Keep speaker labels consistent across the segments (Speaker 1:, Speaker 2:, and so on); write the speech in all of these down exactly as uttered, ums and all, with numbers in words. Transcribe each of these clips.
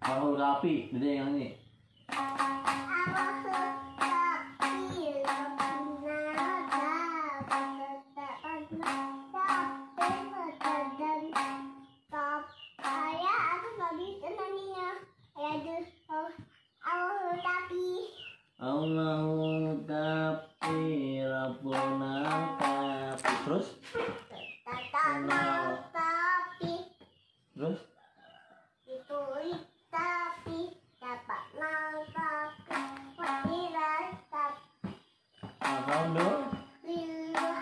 Speaker 1: Kalau rapi, beda yang ini. Allahu tapi Rabbuna tapi terus
Speaker 2: tapi
Speaker 1: terus
Speaker 2: ditulis tapi dapat nangkap tidak tapi
Speaker 1: alhamdulillah
Speaker 2: lillah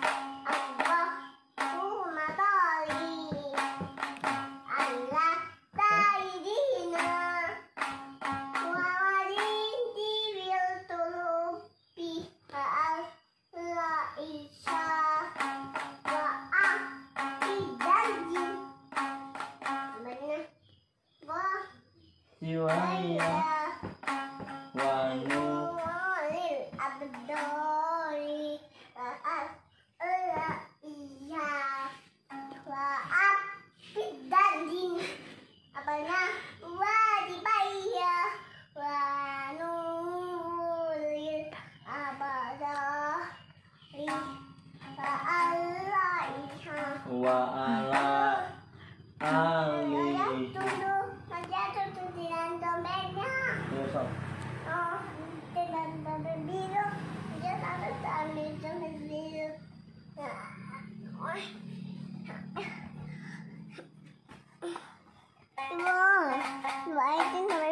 Speaker 2: Allahumma tali Allah taidina wa walinti bil tulubi al la isya wa aqidanji benar wah
Speaker 1: siwaya wanu
Speaker 2: Lil abdori Raat Ela iya Waat Fidadin Apanya Wadibaya Wanulil Abadah Fa'alaiha
Speaker 1: wa ala ali
Speaker 2: Tunggu Nanti aku tulisan dompetnya
Speaker 1: terus apa?
Speaker 2: Oh, dengan dompet biru, dia harus ambil dompet biru. Wah, wah itu